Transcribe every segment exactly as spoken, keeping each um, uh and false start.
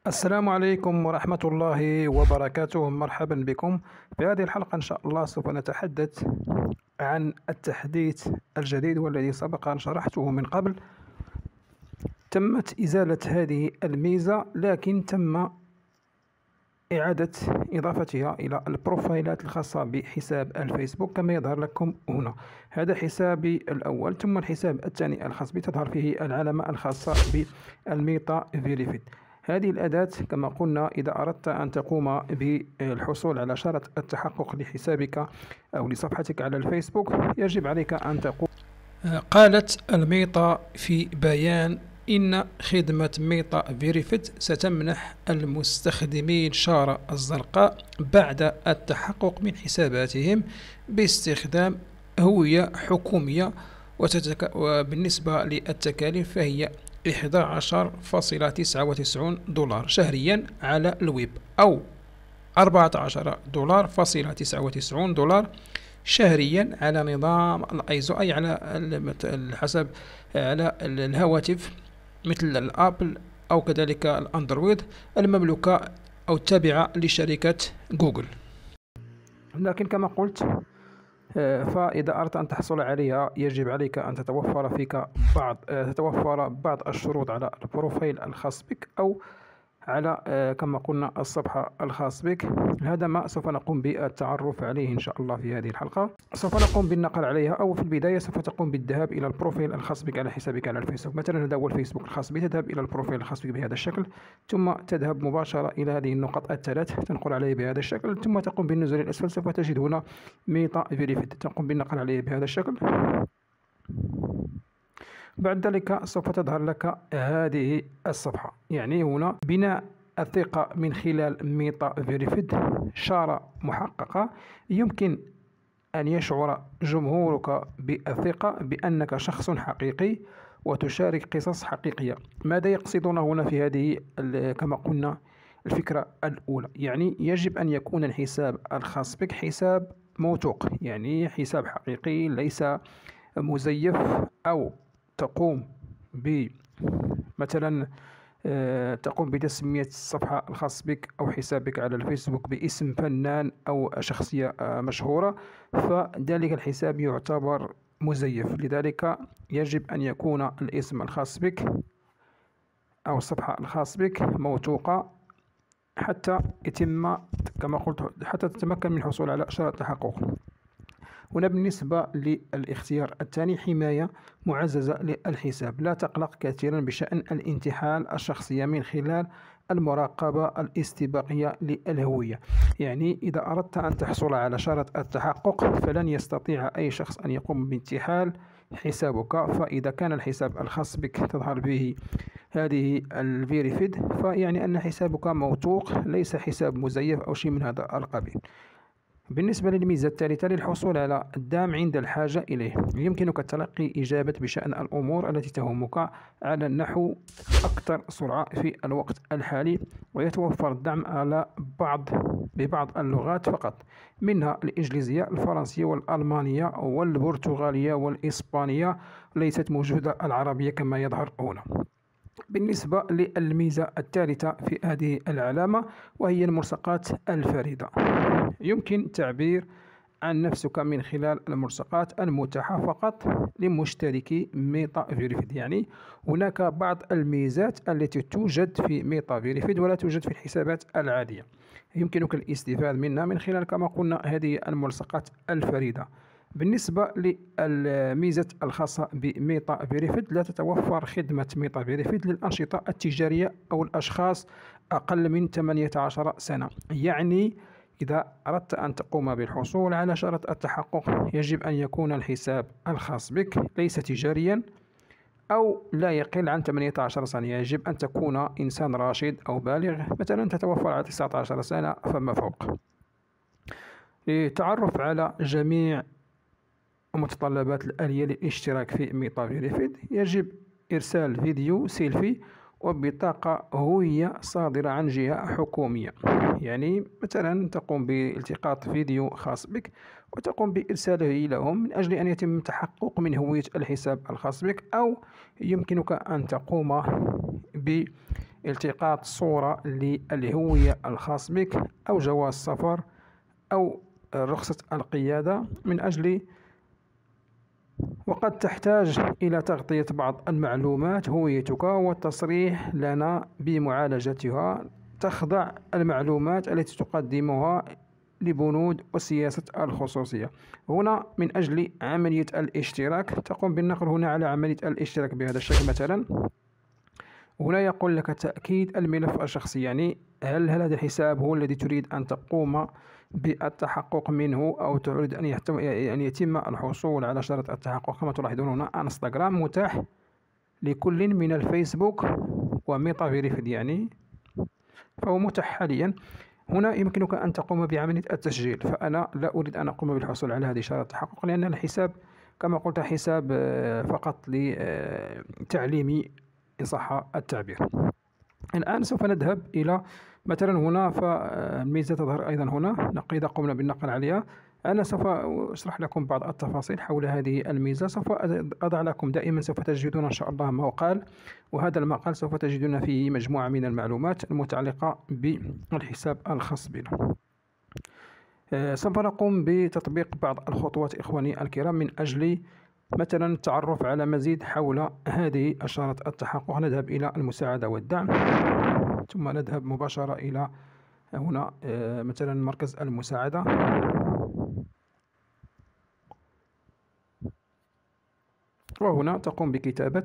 السلام عليكم ورحمة الله وبركاته. مرحبا بكم. في هذه الحلقة إن شاء الله سوف نتحدث عن التحديث الجديد والذي سبق أن شرحته من قبل. تمت إزالة هذه الميزة، لكن تم إعادة إضافتها إلى البروفايلات الخاصة بحساب الفيسبوك كما يظهر لكم هنا. هذا حسابي الأول، ثم الحساب الثاني الخاص بي تظهر فيه العلامة الخاصة بالميتا فيريفيد. هذه الأداة كما قلنا إذا أردت أن تقوم بالحصول على شرط التحقق لحسابك أو لصفحتك على الفيسبوك يجب عليك أن تقوم. قالت الميتا في بيان إن خدمة ميتا فيريفيد ستمنح المستخدمين شارة الزرقاء بعد التحقق من حساباتهم باستخدام هوية حكومية، وتتك... وبالنسبة للتكاليف فهي إحدى عشر فاصلة تسعة وتسعين دولار شهريا على الويب، أو أربعة عشر دولار فاصلة تسعة وتسعين دولار شهريا على نظام الايزو، أي على الحسب على الهواتف مثل الابل أو كذلك الاندرويد المملوكة أو التابعة لشركة جوجل. لكن كما قلت فإذا أردت أن تحصل عليها يجب عليك أن تتوفر فيك بعض تتوفر بعض الشروط على البروفايل الخاص بك أو على كما قلنا الصفحة الخاص بك. هذا ما سوف نقوم بالتعرف عليه إن شاء الله في هذه الحلقة. سوف نقوم بالنقل عليها، أو في البداية سوف تقوم بالذهاب إلى البروفايل الخاص بك على حسابك على الفيسبوك. مثلا هذا هو الفيسبوك الخاص بك، تذهب إلى البروفايل الخاص بك بهذا الشكل، ثم تذهب مباشرة إلى هذه النقط الثلاث تنقل عليه بهذا الشكل، ثم تقوم بالنزول إلى الأسفل. سوف تجد هنا ميتا فيريفيد، تقوم بالنقل عليه بهذا الشكل. بعد ذلك سوف تظهر لك هذه الصفحة، يعني هنا بناء الثقة من خلال ميتا فيريفيد، شارة محققة. يمكن أن يشعر جمهورك بالثقة بأنك شخص حقيقي وتشارك قصص حقيقية. ماذا يقصدون هنا في هذه كما قلنا الفكرة الأولى؟ يعني يجب أن يكون الحساب الخاص بك حساب موثوق، يعني حساب حقيقي ليس مزيف، أو تقوم ب مثلا تقوم بتسمية الصفحة الخاص بك أو حسابك على الفيسبوك باسم فنان أو شخصية مشهورة، فذلك الحساب يعتبر مزيف. لذلك يجب أن يكون الاسم الخاص بك أو الصفحة الخاص بك موثوقة حتى يتم كما قلت حتى تتمكن من الحصول على شرط التحقق. هنا بالنسبة للاختيار الثاني، حماية معززة للحساب. لا تقلق كثيرا بشأن الانتحال الشخصية من خلال المراقبة الاستباقية للهوية. يعني إذا أردت أن تحصل على شرط التحقق فلن يستطيع أي شخص أن يقوم بانتحال حسابك. فإذا كان الحساب الخاص بك تظهر به هذه الفيريفيد فيعني أن حسابك موثوق، ليس حساب مزيف أو شيء من هذا القبيل. بالنسبة للميزة الثالثة، للحصول على الدعم عند الحاجة إليه. يمكنك تلقي إجابة بشأن الأمور التي تهمك على النحو أكثر سرعة في الوقت الحالي، ويتوفر الدعم على بعض ببعض اللغات فقط، منها الإنجليزية، الفرنسية والألمانية والبرتغالية والإسبانية، ليست موجودة العربية كما يظهر هنا. بالنسبة للميزة الثالثة في هذه العلامة وهي الملصقات الفريدة. يمكن التعبير عن نفسك من خلال الملصقات المتاحة فقط لمشتركي ميتا فيريفيد. يعني هناك بعض الميزات التي توجد في ميتا فيريفيد ولا توجد في الحسابات العادية، يمكنك الاستفادة منها من خلال كما قلنا هذه الملصقات الفريدة. بالنسبة للميزة الخاصة بميتا فيريفيد، لا تتوفر خدمة ميتا فيريفيد للأنشطة التجارية أو الأشخاص أقل من ثمانية عشر سنة. يعني إذا أردت أن تقوم بالحصول على شرط التحقق يجب أن يكون الحساب الخاص بك ليس تجاريا أو لا يقل عن ثمانية عشر سنة. يجب أن تكون إنسان راشد أو بالغ، مثلا تتوفر على تسعة عشر سنة فما فوق. للتعرف على جميع متطلبات الآلية للاشتراك في ميتا فيريفيد يجب إرسال فيديو سيلفي وبطاقة هوية صادرة عن جهة حكومية. يعني مثلا تقوم بالتقاط فيديو خاص بك وتقوم بإرساله لهم من أجل أن يتم التحقق من هوية الحساب الخاص بك، أو يمكنك أن تقوم التقاط صورة للهوية الخاص بك أو جواز سفر أو رخصة القيادة من أجل، وقد تحتاج إلى تغطية بعض المعلومات هويتك والتصريح لنا بمعالجتها. تخضع المعلومات التي تقدمها لبنود وسياسة الخصوصية. هنا من أجل عملية الاشتراك تقوم بالنقر هنا على عملية الاشتراك بهذا الشكل. مثلا هنا يقول لك تأكيد الملف الشخصي، يعني هل هل هذا الحساب هو الذي تريد أن تقوم بالتحقق منه أو تريد أن يتم, أن يتم الحصول على شرط التحقق. كما تلاحظون هنا انستغرام متاح لكل من الفيسبوك وميتا فيريفيد، يعني فهو متاح حاليا. هنا يمكنك أن تقوم بعملية التسجيل، فأنا لا أريد أن أقوم بالحصول على هذه شرط التحقق لأن الحساب كما قلت حساب فقط لتعليمي إن صح التعبير. الآن سوف نذهب إلى مثلا هنا، فالميزة تظهر أيضا هنا إذا قمنا بالنقر عليها. أنا سوف أشرح لكم بعض التفاصيل حول هذه الميزة. سوف أضع لكم دائما، سوف تجدون إن شاء الله مقال، وهذا المقال سوف تجدون فيه مجموعة من المعلومات المتعلقة بالحساب الخاص بنا. سوف نقوم بتطبيق بعض الخطوات إخواني الكرام من أجل مثلا التعرف على مزيد حول هذه الشرط التحقق. نذهب إلى المساعدة والدعم، ثم نذهب مباشرة إلى هنا مثلا مركز المساعدة، وهنا تقوم بكتابة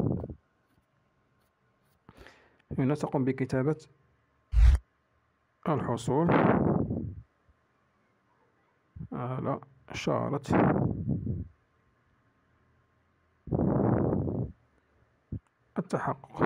هنا تقوم بكتابة الحصول على شارة التحقق.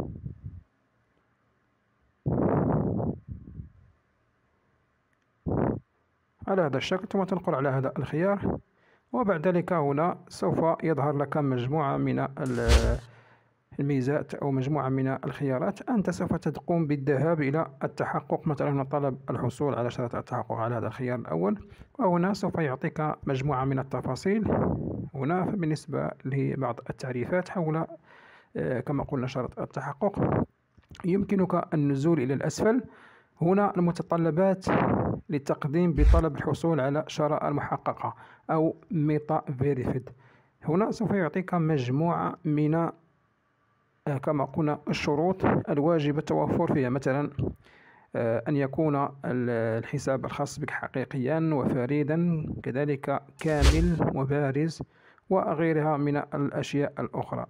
على هذا الشكل، ثم تنقل على هذا الخيار، وبعد ذلك هنا سوف يظهر لك مجموعة من الميزات أو مجموعة من الخيارات. أنت سوف تقوم بالذهاب إلى التحقق، مثلا طلب الحصول على شرط التحقق على هذا الخيار الأول، وهنا سوف يعطيك مجموعة من التفاصيل. هنا بالنسبة لبعض التعريفات حول كما قلنا شرط التحقق، يمكنك النزول إلى الأسفل. هنا المتطلبات للتقديم بطلب الحصول على شراء المحققة أو ميتا فيريفيد. هنا سوف يعطيك مجموعة من كما قلنا الشروط الواجب التوفر فيها، مثلا أن يكون الحساب الخاص بك حقيقيا وفريدا، كذلك كامل وبارز، وغيرها من الأشياء الأخرى.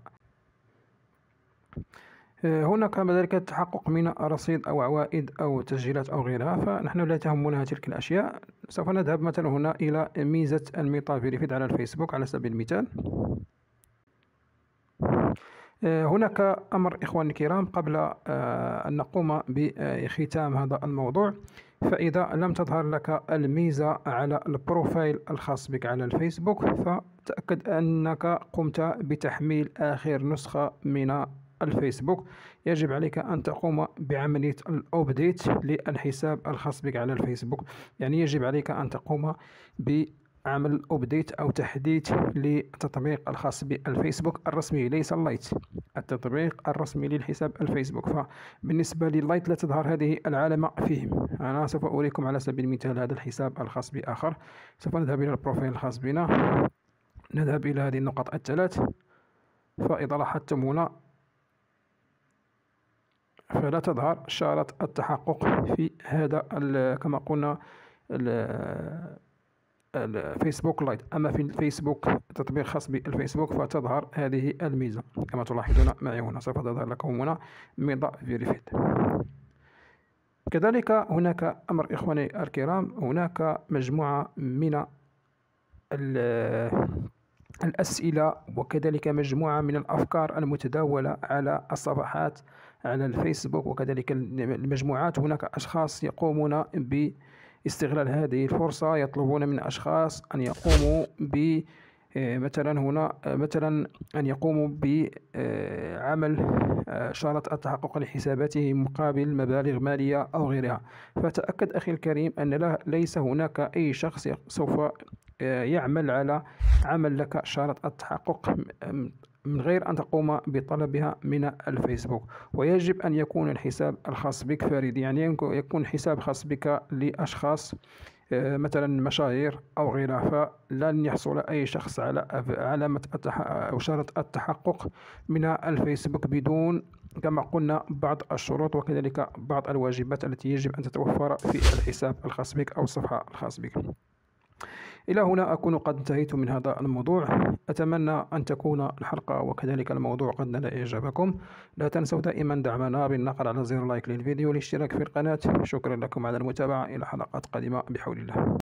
هناك كذلك التحقق من رصيد أو عوائد أو تسجيلات أو غيرها، فنحن لا تهمنا تلك الأشياء. سوف نذهب مثلا هنا إلى ميزة الميتا فيريفيد على الفيسبوك على سبيل المثال. هناك أمر إخواني الكرام قبل أن نقوم بختام هذا الموضوع، فإذا لم تظهر لك الميزة على البروفايل الخاص بك على الفيسبوك، فتأكد أنك قمت بتحميل آخر نسخة من الفيسبوك. يجب عليك أن تقوم بعملية الأبديت للحساب الخاص بك على الفيسبوك، يعني يجب عليك أن تقوم بعمل أبديت أو تحديث للتطبيق الخاص بالفيسبوك الرسمي، ليس اللايت، التطبيق الرسمي للحساب الفيسبوك. فبالنسبة لللايت لا تظهر هذه العلامة فيهم. أنا سوف أريكم على سبيل المثال هذا الحساب الخاص بآخر. سوف نذهب إلى البروفايل الخاص بنا، نذهب إلى هذه النقط الثلاث، فإذا لاحظتم هنا فلا تظهر شارة التحقق في هذا كما قلنا الفيسبوك لايت. أما في الفيسبوك تطبيق خاص بالفيسبوك فتظهر هذه الميزة كما تلاحظون معي هنا، سوف تظهر لكم هنا ميتا فيريفيد. كذلك هناك أمر إخواني الكرام، هناك مجموعة من الأسئلة وكذلك مجموعة من الأفكار المتداولة على الصفحات على الفيسبوك وكذلك المجموعات. هناك أشخاص يقومون باستغلال هذه الفرصة، يطلبون من أشخاص أن يقوموا ب مثلا هنا مثلا أن يقوموا بعمل شارة التحقق لحساباتهم مقابل مبالغ مالية أو غيرها. فتأكد أخي الكريم أن ليس هناك أي شخص سوف يعمل على عمل لك شارة التحقق من غير أن تقوم بطلبها من الفيسبوك. ويجب أن يكون الحساب الخاص بك فريد، يعني يكون حساب خاص بك لأشخاص آه، مثلا مشاهير أو غيرها، فلن يحصل أي شخص على علامة أو شرط التحقق من الفيسبوك بدون، كما قلنا، بعض الشروط وكذلك بعض الواجبات التي يجب أن تتوفر في الحساب الخاص بك أو الصفحة الخاص بك. إلى هنا أكون قد انتهيت من هذا الموضوع. أتمنى أن تكون الحلقة وكذلك الموضوع قد نال إعجابكم. لا تنسوا دائما دعمنا بالنقر على زر لايك للفيديو والاشتراك في القناة. شكرا لكم على المتابعة، إلى حلقات قادمة بحول الله.